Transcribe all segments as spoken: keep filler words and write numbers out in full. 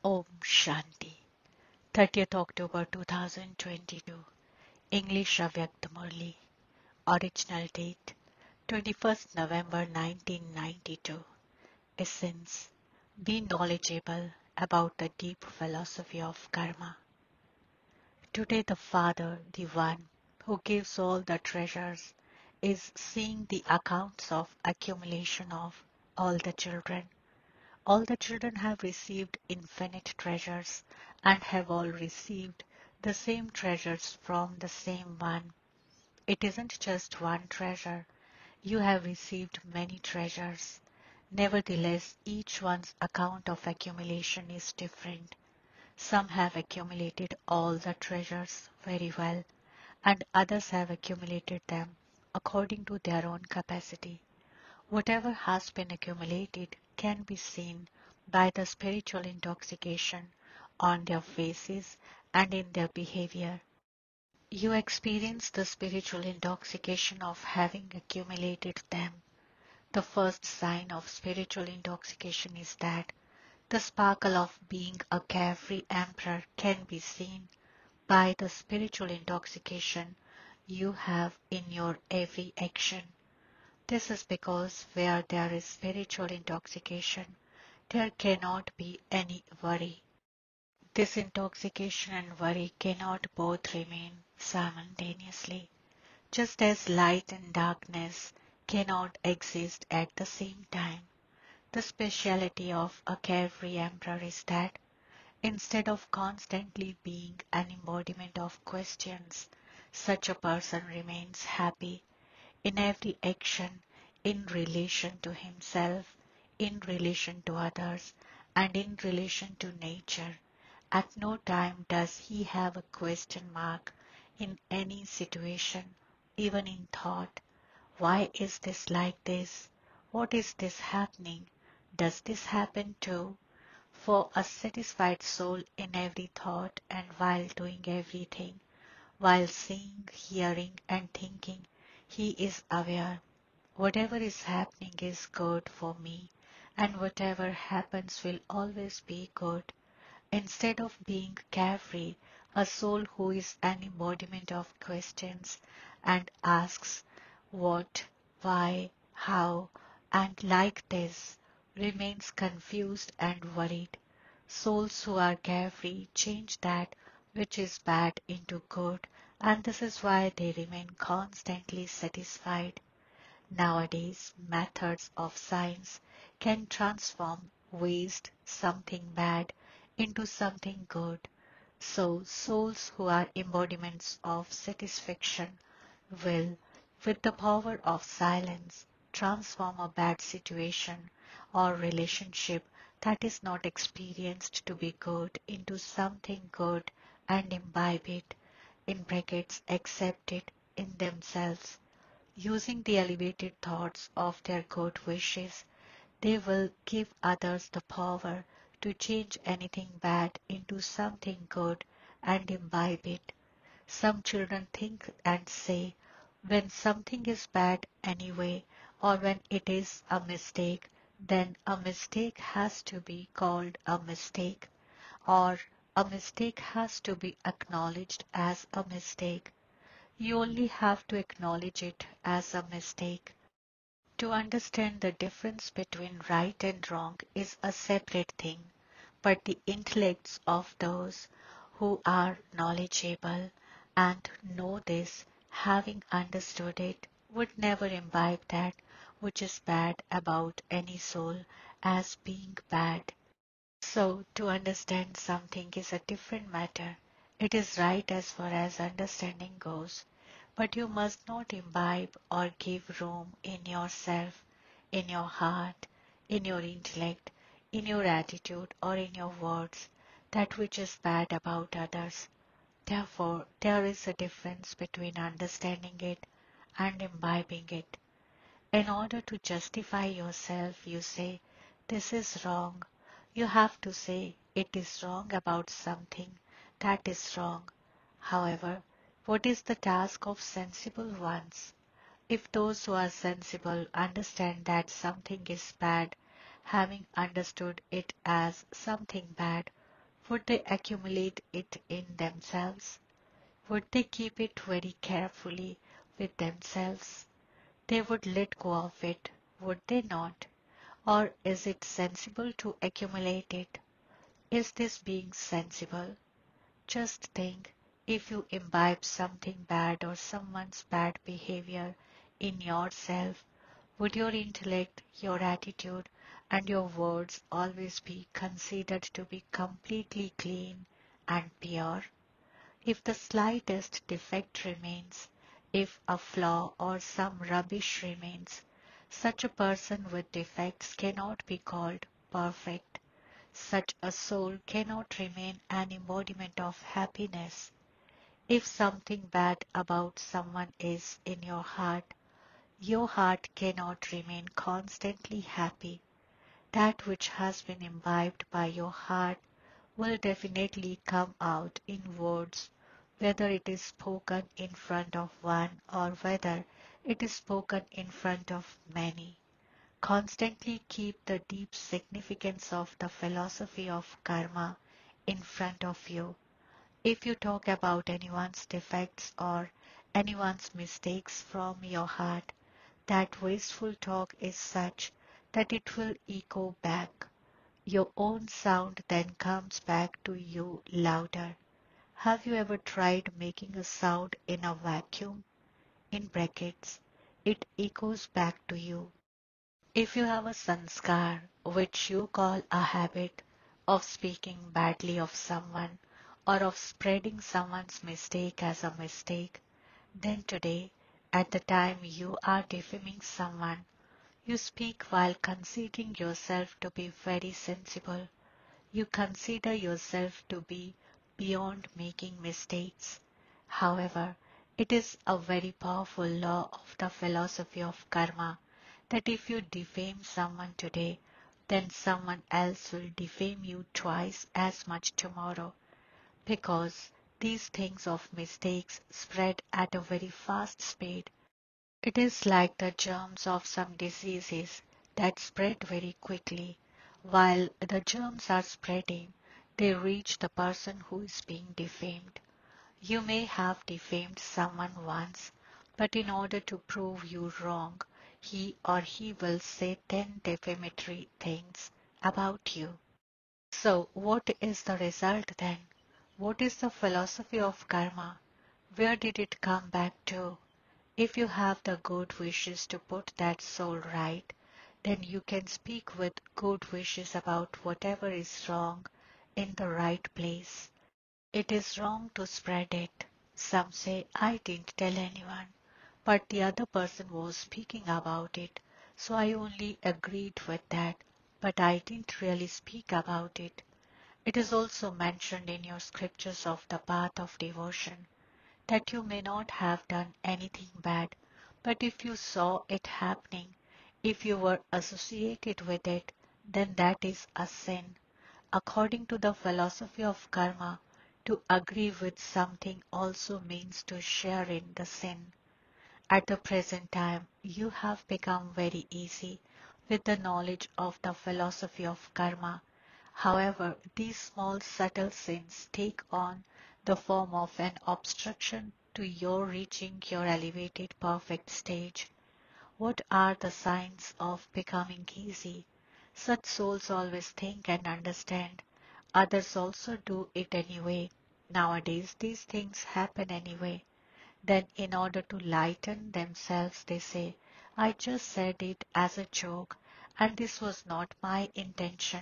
Om Shanti. thirtieth October two thousand twenty-two. English Avyakt Murli. Original date twenty-first November nineteen ninety-two. Essence: be knowledgeable about the deep philosophy of karma. Today the Father, the One who gives all the treasures, is seeing the accounts of accumulation of all the children. All the children have received infinite treasures and have all received the same treasures from the same one. It isn't just one treasure. You have received many treasures. Nevertheless, each one's account of accumulation is different. Some have accumulated all the treasures very well, and others have accumulated them according to their own capacity. Whatever has been accumulated can be seen by the spiritual intoxication on their faces and in their behavior. You experience the spiritual intoxication of having accumulated them. The first sign of spiritual intoxication is that the sparkle of being a carefree emperor can be seen by the spiritual intoxication you have in your every action. This is because where there is spiritual intoxication, there cannot be any worry. This intoxication and worry cannot both remain simultaneously, just as light and darkness cannot exist at the same time. The speciality of a carefree emperor is that instead of constantly being an embodiment of questions, such a person remains happy in every action, in relation to himself, in relation to others, and in relation to nature. At no time does he have a question mark in any situation, even in thought. Why is this like this? What is this happening? Does this happen too? For a satisfied soul in every thought and while doing everything, while seeing, hearing, and thinking, he is aware. Whatever is happening is good for me, and whatever happens will always be good. Instead of being carefree, a soul who is an embodiment of questions and asks what, why, how, and like this, remains confused and worried. Souls who are carefree change that which is bad into good, and this is why they remain constantly satisfied. Nowadays, methods of science can transform waste, something bad, into something good. So, souls who are embodiments of satisfaction will, with the power of silence, transform a bad situation or relationship that is not experienced to be good into something good and imbibe it, in brackets accept it in themselves. Using the elevated thoughts of their good wishes, they will give others the power to change anything bad into something good and imbibe it. Some children think and say, when something is bad anyway, or when it is a mistake, then a mistake has to be called a mistake, or a mistake has to be acknowledged as a mistake. You only have to acknowledge it as a mistake. To understand the difference between right and wrong is a separate thing, but the intellects of those who are knowledgeable and know this, having understood it, would never imbibe that which is bad about any soul as being bad. So, to understand something is a different matter. It is right as far as understanding goes, but you must not imbibe or give room in yourself, in your heart, in your intellect, in your attitude, or in your words, that which is bad about others. Therefore, there is a difference between understanding it and imbibing it. In order to justify yourself, you say, this is wrong. You have to say, it is wrong about something that is wrong. However, what is the task of sensible ones? If those who are sensible understand that something is bad, having understood it as something bad, Would they accumulate it in themselves? Would they keep it very carefully with themselves? They would let go of it, would they not? Or is it sensible to accumulate it? Is this being sensible? Just think, if you imbibe something bad or someone's bad behavior in yourself, would your intellect, your attitude, and your words always be considered to be completely clean and pure? If the slightest defect remains, if a flaw or some rubbish remains, such a person with defects cannot be called perfect. Such a soul cannot remain an embodiment of happiness. If something bad about someone is in your heart, your heart cannot remain constantly happy. That which has been imbibed by your heart will definitely come out in words, whether it is spoken in front of one or whether it is spoken in front of many. Constantly keep the deep significance of the philosophy of karma in front of you. If you talk about anyone's defects or anyone's mistakes from your heart, that wasteful talk is such that it will echo back. Your own sound then comes back to you louder. Have you ever tried making a sound in a vacuum? In brackets, it echoes back to you. If you have a sanskar, which you call a habit, of speaking badly of someone or of spreading someone's mistake as a mistake, then today, at the time you are defaming someone, you speak while considering yourself to be very sensible. You consider yourself to be beyond making mistakes. However, it is a very powerful law of the philosophy of karma that if you defame someone today, then someone else will defame you twice as much tomorrow, because these things of mistakes spread at a very fast speed. It is like the germs of some diseases that spread very quickly. While the germs are spreading, they reach the person who is being defamed. You may have defamed someone once, but in order to prove you wrong, he or he will say ten defamatory things about you. So, what is the result then? What is the philosophy of karma? Where did it come back to? If you have the good wishes to put that soul right, then you can speak with good wishes about whatever is wrong in the right place. It is wrong to spread it. Some say, I didn't tell anyone, but the other person was speaking about it, so I only agreed with that, but I didn't really speak about it. It is also mentioned in your scriptures of the path of devotion that you may not have done anything bad, but if you saw it happening, if you were associated with it, then that is a sin. According to the philosophy of karma, to agree with something also means to share in the sin. At the present time, you have become very easy with the knowledge of the philosophy of karma. However, these small subtle sins take on the form of an obstruction to your reaching your elevated perfect stage. What are the signs of becoming easy? Such souls always think and understand. Others also do it anyway. Nowadays, these things happen anyway. Then, in order to lighten themselves, they say, I just said it as a joke, and this was not my intention.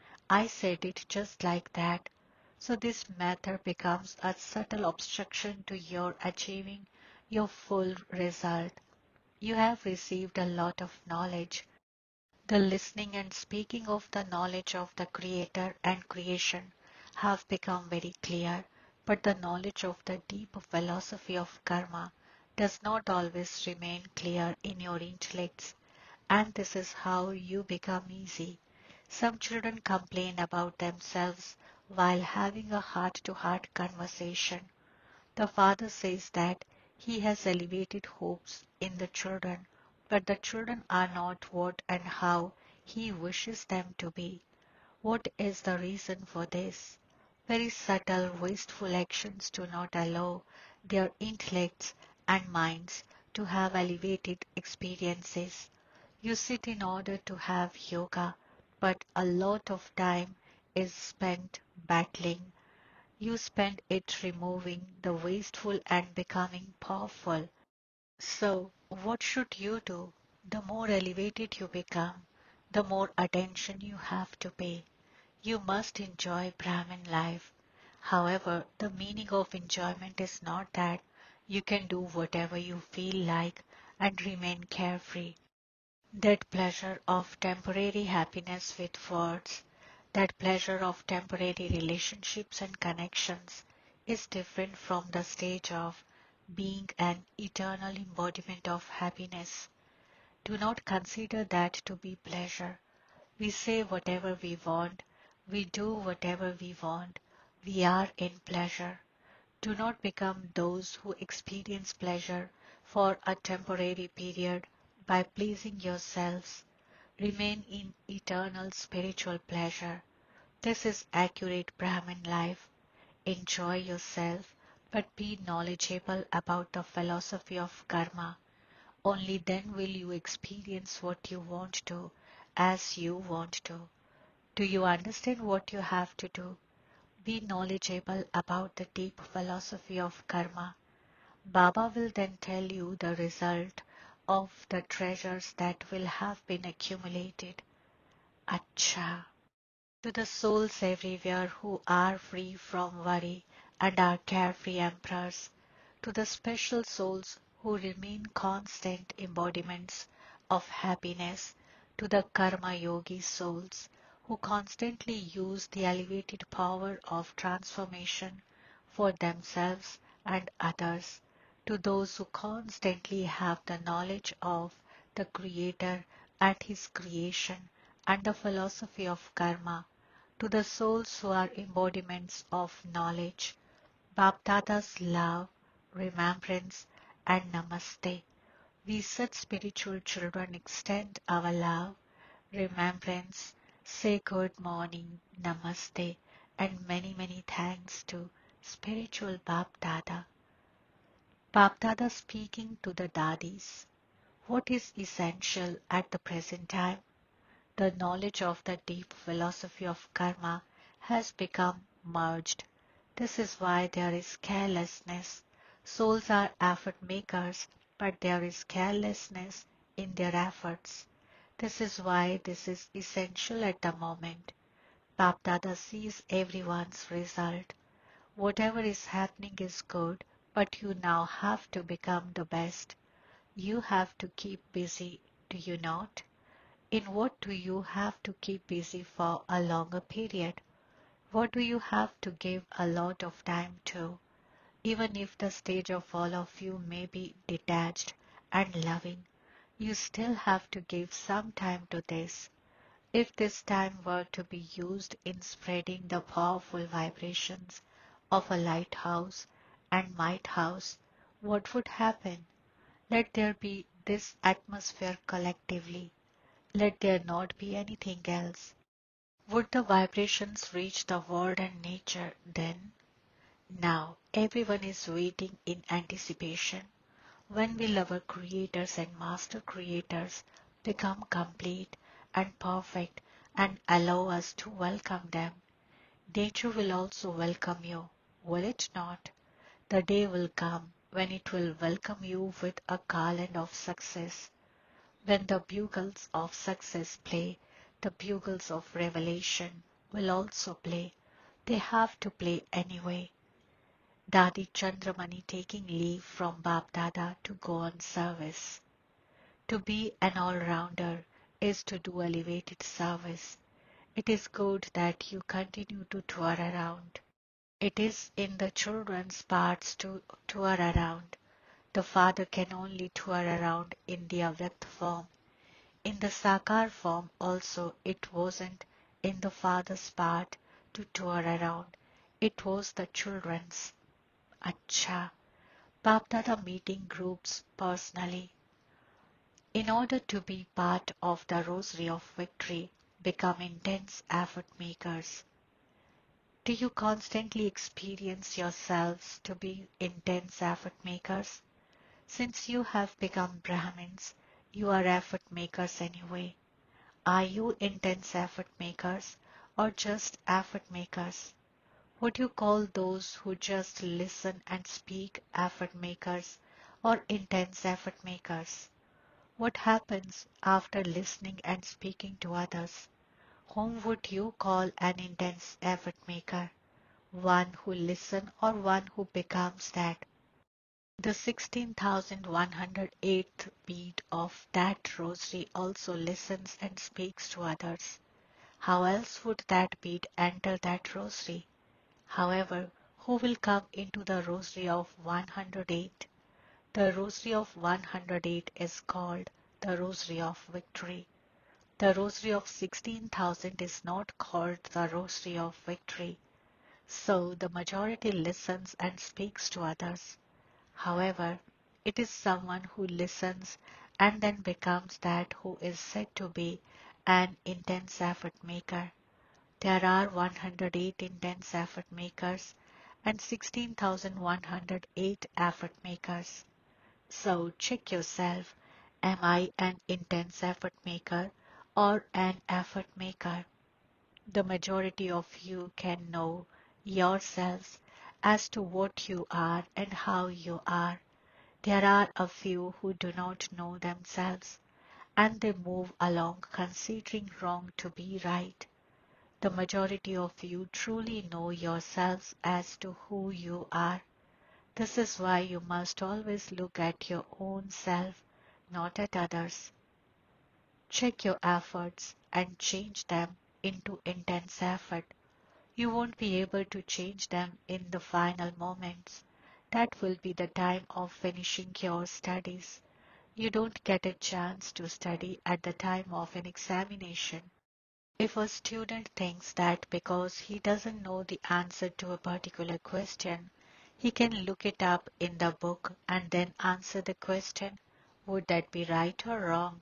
I said it just like that. So this matter becomes a subtle obstruction to your achieving your full result. You have received a lot of knowledge. The listening and speaking of the knowledge of the Creator and creation have become very clear, but the knowledge of the deep philosophy of karma does not always remain clear in your intellects, and this is how you become easy. Some children complain about themselves while having a heart-to-heart conversation. The father says that he has elevated hopes in the children, but the children are not what and how he wishes them to be. What is the reason for this? Very subtle, wasteful actions do not allow their intellects and minds to have elevated experiences. You sit in order to have yoga, but a lot of time is spent battling. You spend it removing the wasteful and becoming powerful. So, what should you do? The more elevated you become, the more attention you have to pay. You must enjoy Brahmin life. However, the meaning of enjoyment is not that you can do whatever you feel like and remain carefree. That pleasure of temporary happiness with words, that pleasure of temporary relationships and connections is different from the stage of being an eternal embodiment of happiness. Do not consider that to be pleasure. We say whatever we want, we do whatever we want, we are in pleasure. Do not become those who experience pleasure for a temporary period by pleasing yourselves. Remain in eternal spiritual pleasure. This is accurate Brahmin life. Enjoy yourself, but be knowledgeable about the philosophy of karma. Only then will you experience what you want to, as you want to. Do you understand what you have to do? Be knowledgeable about the deep philosophy of karma. Baba will then tell you the result of the treasures that will have been accumulated. Acha. To the souls everywhere who are free from worry and are carefree emperors, to the special souls who remain constant embodiments of happiness, to the karma yogi souls who constantly use the elevated power of transformation for themselves and others, to those who constantly have the knowledge of the Creator and His creation and the philosophy of karma, to the souls who are embodiments of knowledge, Bapdada's love, remembrance, and namaste. We such spiritual children extend our love, remembrance, say good morning, namaste, and many, many thanks to spiritual Bapdada. Bapdada speaking to the daddies. What is essential at the present time? The knowledge of the deep philosophy of karma has become merged. This is why there is carelessness. Souls are effort makers, but there is carelessness in their efforts. This is why this is essential at the moment. Bapdada sees everyone's result. Whatever is happening is good, but you now have to become the best. You have to keep busy, do you not? In what do you have to keep busy for a longer period? What do you have to give a lot of time to? Even if the stage of all of you may be detached and loving, you still have to give some time to this. If this time were to be used in spreading the powerful vibrations of a lighthouse and might house, what would happen? Let there be this atmosphere collectively. Let there not be anything else. Would the vibrations reach the world and nature then? Now everyone is waiting in anticipation. When will our creators and master creators become complete and perfect and allow us to welcome them? Nature will also welcome you, will it not? The day will come when it will welcome you with a garland of success. When the bugles of success play, the bugles of revelation will also play. They have to play anyway. Dadi Chandramani taking leave from Bap Dada to go on service. To be an all-rounder is to do elevated service. It is good that you continue to tour around. It is in the children's parts to tour around. The father can only tour around in the avyakt form. In the Sakar form also it wasn't in the father's part to tour around. It was the children's. Acha. Bapdada meeting groups personally. In order to be part of the rosary of victory, become intense effort makers. Do you constantly experience yourselves to be intense effort makers? Since you have become Brahmins, you are effort makers anyway. Are you intense effort makers or just effort makers? Would you call those who just listen and speak effort makers or intense effort makers? What happens after listening and speaking to others? Whom would you call an intense effort maker? One who listens or one who becomes that? The sixteen thousand one hundred eighth beat of that rosary also listens and speaks to others. How else would that beat enter that rosary? However, who will come into the rosary of one hundred eight? The rosary of one hundred eight is called the rosary of victory. The rosary of sixteen thousand is not called the rosary of victory. So the majority listens and speaks to others. However, it is someone who listens and then becomes that who is said to be an intense effort maker. There are one hundred eight intense effort makers and sixteen thousand one hundred eight effort makers. So check yourself. Am I an intense effort maker or an effort maker? The majority of you can know yourselves as to what you are and how you are. There are a few who do not know themselves and they move along considering wrong to be right. The majority of you truly know yourselves as to who you are. This is why you must always look at your own self, not at others. Check your efforts and change them into intense effort. You won't be able to change them in the final moments. That will be the time of finishing your studies. You don't get a chance to study at the time of an examination. If a student thinks that because he doesn't know the answer to a particular question, he can look it up in the book and then answer the question, would that be right or wrong?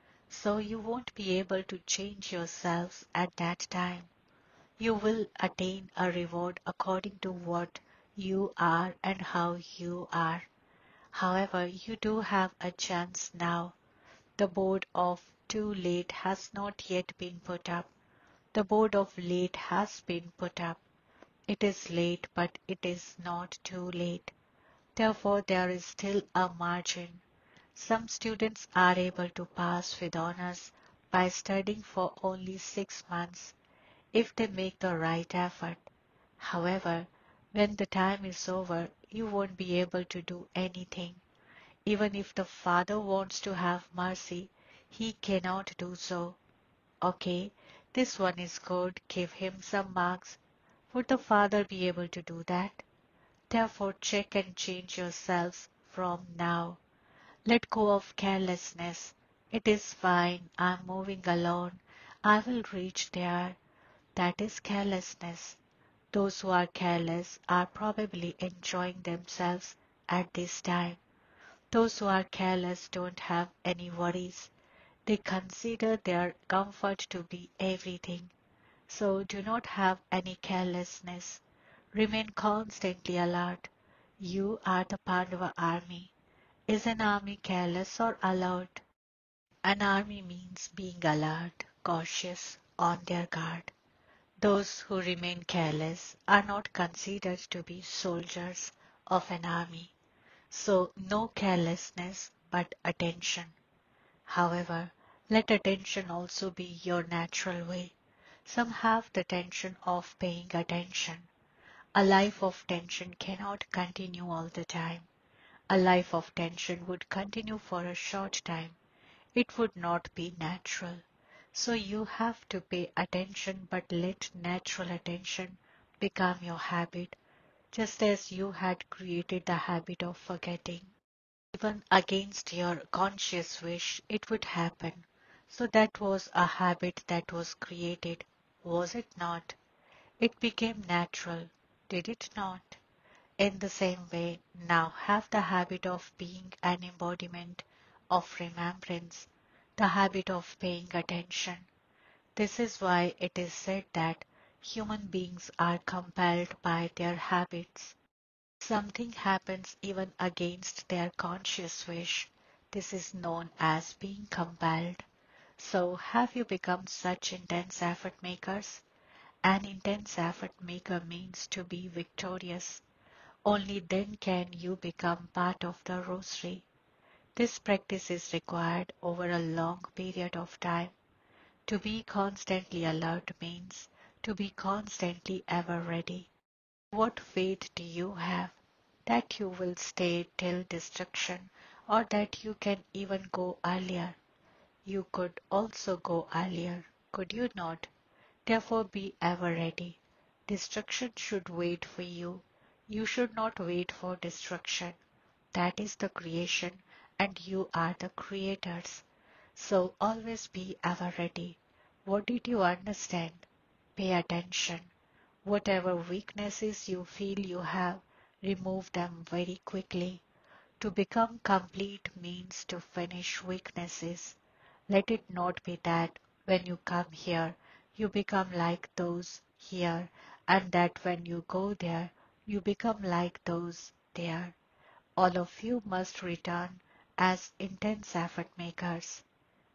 So you won't be able to change yourselves at that time. You will attain a reward according to what you are and how you are. However, you do have a chance now. The board of too late has not yet been put up. The board of late has been put up. It is late, but it is not too late. Therefore, there is still a margin. Some students are able to pass with honors by studying for only six months if they make the right effort. However, when the time is over, you won't be able to do anything. Even if the Father wants to have mercy, he cannot do so. Okay, this one is good, give him some marks. Would the Father be able to do that? Therefore, check and change yourselves from now. Let go of carelessness. It is fine, I'm moving alone. I will reach there. That is carelessness. Those who are careless are probably enjoying themselves at this time. Those who are careless don't have any worries. They consider their comfort to be everything. So do not have any carelessness. Remain constantly alert. You are the Pandava army. Is an army careless or alert? An army means being alert, cautious, on their guard. Those who remain careless are not considered to be soldiers of an army. So no carelessness but attention. However, let attention also be your natural way. Some have the tension of paying attention. A life of tension cannot continue all the time. A life of tension would continue for a short time. It would not be natural. So you have to pay attention, but let natural attention become your habit, just as you had created the habit of forgetting. Even against your conscious wish, it would happen. So that was a habit that was created, was it not? It became natural, did it not? In the same way, now have the habit of being an embodiment of remembrance, the habit of paying attention. This is why it is said that Human beings are compelled by their habits. Something happens even against their conscious wish. This is known as being compelled. So, have you become such intense effort makers? An intense effort maker means to be victorious. Only then can you become part of the rosary. This practice is required over a long period of time. To be constantly alert means to be constantly ever ready. What faith do you have that you will stay till destruction or that you can even go earlier? You could also go earlier, could you not? Therefore be ever ready. Destruction should wait for you. You should not wait for destruction. That is the creation, and you are the creators. So always be ever ready. What did you understand? Pay attention. Whatever weaknesses you feel you have, remove them very quickly. To become complete means to finish weaknesses. Let it not be that when you come here, you become like those here, and that when you go there, you become like those there. All of you must return as intense effort makers.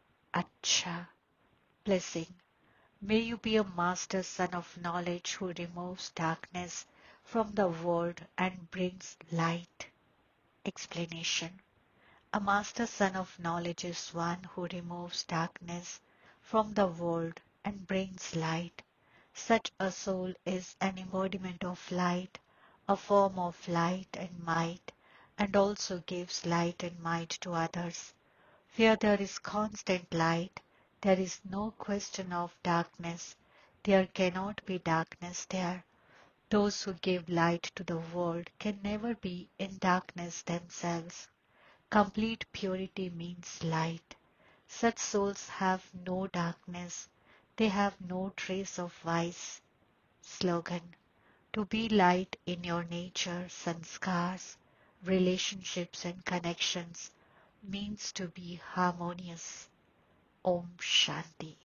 Acha. Blessing. May you be a master son of knowledge who removes darkness from the world and brings light. Explanation. A master son of knowledge is one who removes darkness from the world and brings light. Such a soul is an embodiment of light, a form of light and might, and also gives light and might to others. Where there is constant light, there is no question of darkness. There cannot be darkness there. Those who give light to the world can never be in darkness themselves. Complete purity means light. Such souls have no darkness. They have no trace of vice. Slogan. To be light in your nature, sanskars, relationships and connections means to be harmonious. Om Shanti.